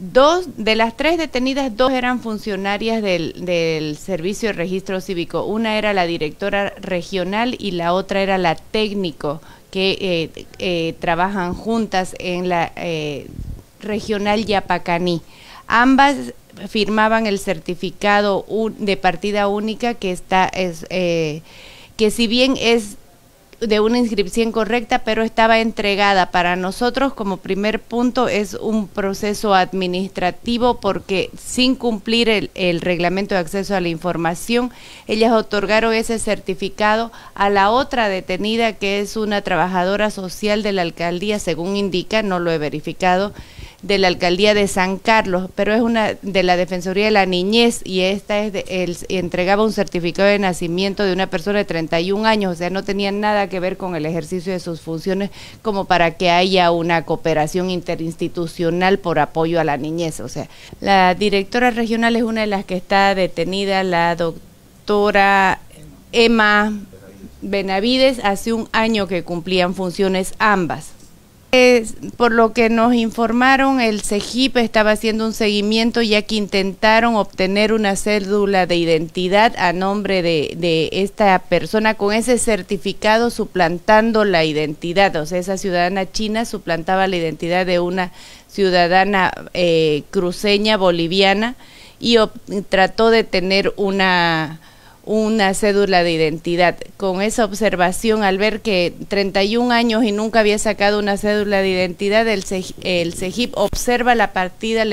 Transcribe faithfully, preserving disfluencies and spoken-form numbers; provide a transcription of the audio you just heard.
Dos, de las tres detenidas, dos eran funcionarias del, del Servicio de Registro Cívico. Una era la directora regional y la otra era la técnico, que eh, eh, trabajan juntas en la eh, regional Yapacaní. Ambas firmaban el certificado de partida única, que está es eh, que si bien es de una inscripción correcta, pero estaba entregada. Para nosotros, como primer punto, es un proceso administrativo, porque sin cumplir el, el reglamento de acceso a la información, ellas otorgaron ese certificado a la otra detenida, que es una trabajadora social de la alcaldía, según indica, no lo he verificado, de la alcaldía de San Carlos, pero es una de la Defensoría de la Niñez, y esta es de, el, entregaba un certificado de nacimiento de una persona de treinta y un años, o sea, no tenía nada que ver con el ejercicio de sus funciones, como para que haya una cooperación interinstitucional por apoyo a la niñez. O sea, la directora regional es una de las que está detenida, la doctora Emma Benavides. Hace un año que cumplían funciones ambas. Es, por lo que nos informaron, el CEGIP estaba haciendo un seguimiento, ya que intentaron obtener una cédula de identidad a nombre de, de esta persona con ese certificado, suplantando la identidad. O sea, esa ciudadana china suplantaba la identidad de una ciudadana eh, cruceña boliviana, y trató de tener una... una cédula de identidad. Con esa observación, al ver que treinta y un años y nunca había sacado una cédula de identidad, el CEGIP observa la partida, le